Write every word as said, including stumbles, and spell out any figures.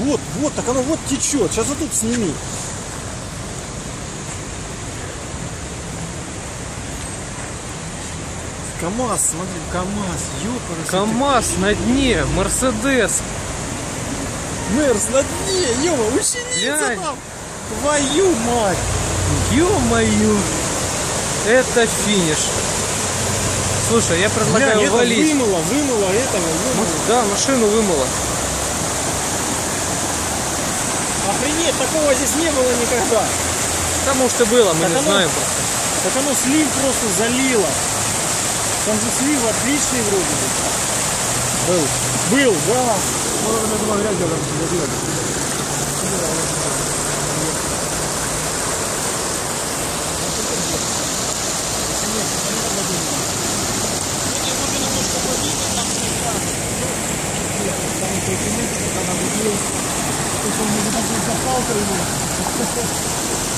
Вот, вот, так оно вот течет. Сейчас вот тут сними. КамАЗ, смотри, КамАЗ, ёпарасы. КамАЗ на дне, Мерседес. Мерс на дне, ёма, ученица Глянь. там. Твою мать. Ё-моё, это финиш. Слушай, я предлагаю Глянь, это валить. вымыло, вымыло этого, вымыло. Да, машину вымыло. Охренеть, такого здесь не было никогда. Потому что было, мы Так не оно- знаем просто. Так оно слив просто залило. Там же слив отличный вроде бы. Был. Был, да. Там